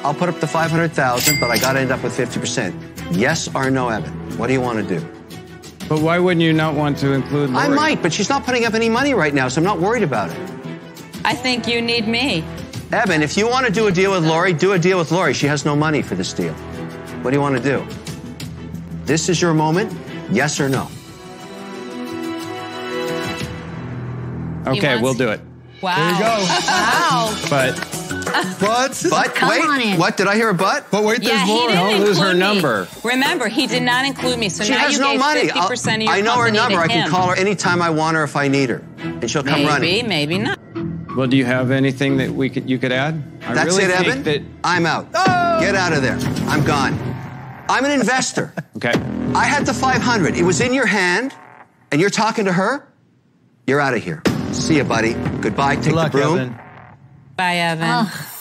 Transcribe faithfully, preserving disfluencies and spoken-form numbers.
I'll put up the five hundred thousand, but I got to end up with fifty percent. Yes or no, Evan? What do you want to do? But why wouldn't you not want to include Lori? I might, but she's not putting up any money right now, so I'm not worried about it. I think you need me. Evan, if you want to do a deal with Lori, do a deal with Lori. She has no money for this deal. What do you want to do? This is your moment, yes or no? Okay, wants- we'll do it. Wow. There you go. Wow. But But, But, Come wait, on in. what? Did I hear a but? but wait, Yeah, there's he Lori. didn't Don't lose include her me. number. Remember, he did not include me, so She now has you no gave money. fifty percent of your I know her company number. to I can him. call her anytime I want her if I need her, and she'll come Maybe, running. maybe not. well, do you have anything that we could you could add? I That's really it, think Evan? That, I'm out. Get out of there. I'm gone. I'm an investor. okay. I had the five hundred. It was in your hand, and you're talking to her? You're out of here. See you, buddy. Goodbye. Take Good luck, the broom. Evan. Bye, Evan. Ugh.